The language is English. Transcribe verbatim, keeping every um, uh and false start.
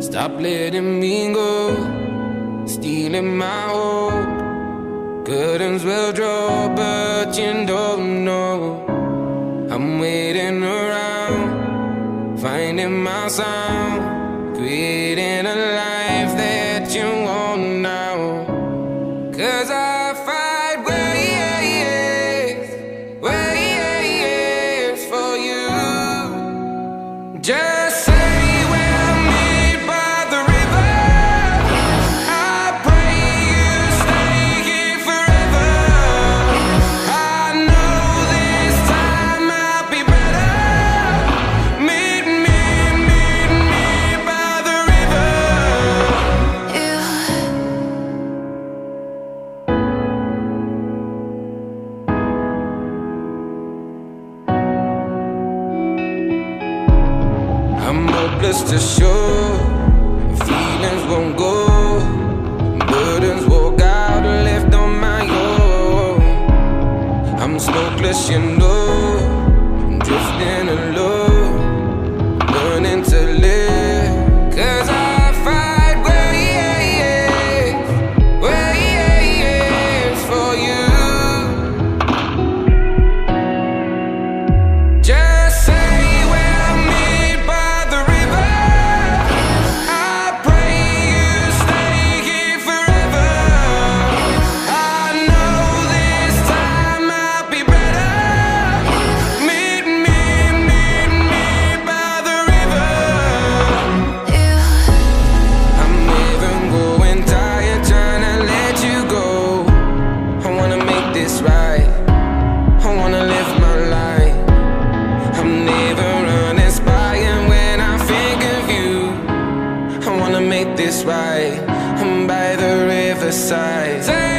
Stop letting me go, stealing my hope. Curtains will draw, but you don't know. I'm waiting around, finding my sound, creating a life that you want now. 'Cause I fight ways, ways for you. Just say we'll meet by the river. I pray you stay here forever. I know this time I'll be better. Meet me, meet me by the river. I'm hopeless to show, feelings won't go, burdens walk out left on my own. I'm smokeless, you know, drifting alone, learning to live. 'Cause I fight ways, ways for you. Just say we'll meet by the river. I pray you stay here forever. I know this time I'll be better. Meet me, meet me by the river. I'm even going tired trying to let you go. I wanna make this right, I wanna live my life. I'm never uninspired when I think of you. I wanna make this right, I'm by the riverside.